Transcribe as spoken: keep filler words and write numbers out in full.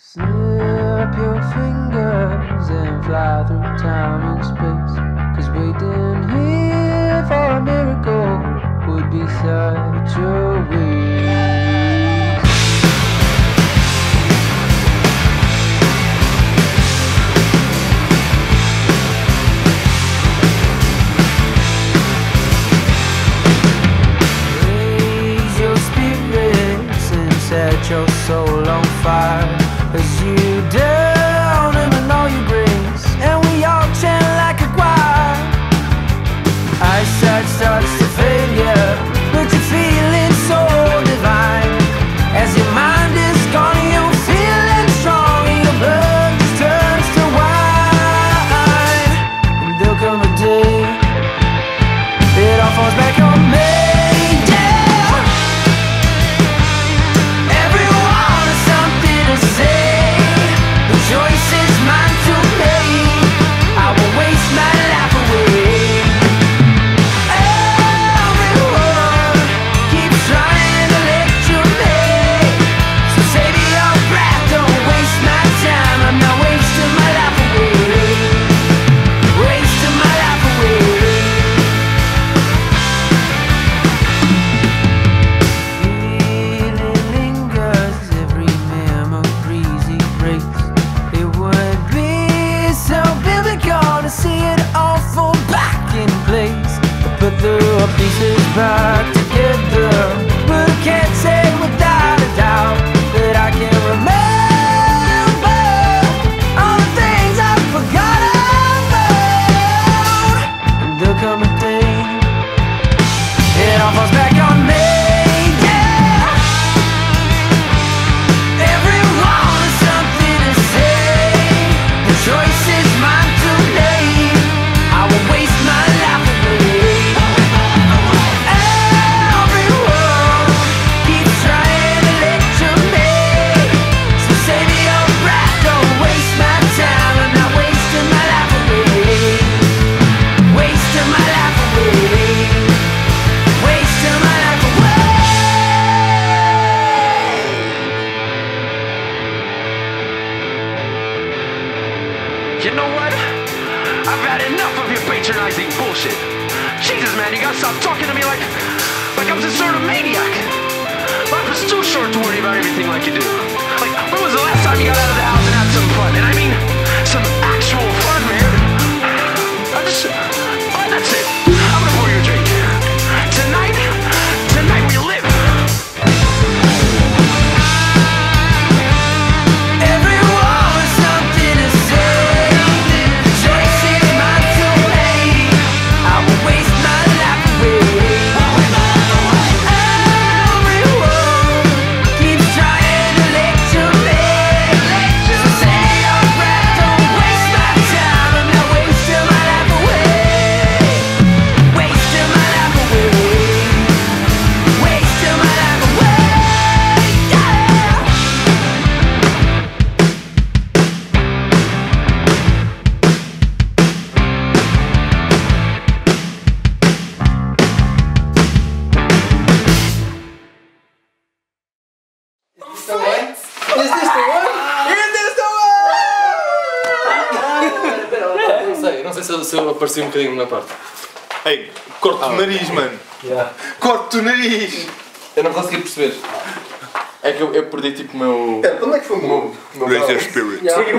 Snap your fingers and fly through time and space, 'cause waiting here for a miracle would be such a waste. Raise your spirits and set your soul on fire as you down him in all your grace, and we all chant like a choir. Eyesight starts to fade, yeah, but you're feeling so divine as your mind is gone and you're feeling strong and your blood just turns to wine. And there'll come a day it all falls back on me. Pieces back together, but I can't say without a doubt that I can remember all the things I forgot about. And there'll come a day it all falls back on me. You know what? I've had enough of your patronizing bullshit. Jesus, man, you gotta stop talking to me like like I'm some sort of maniac. Life is too short to worry about everything like you do. Like, when was the last time you got out of the house and had some fun? And I mean, some actual fun, man. I just, oh, that's it. I'm gonna pour you a drink. Tonight, tonight we live. Não sei se eu, se eu apareci um bocadinho na parte. Ei, corte ah, o nariz, mano. Yeah. Corte o nariz. Eu não consegui perceber. É que eu, eu perdi tipo o meu... É, como é que foi o meu... Raise your spirit. Yeah.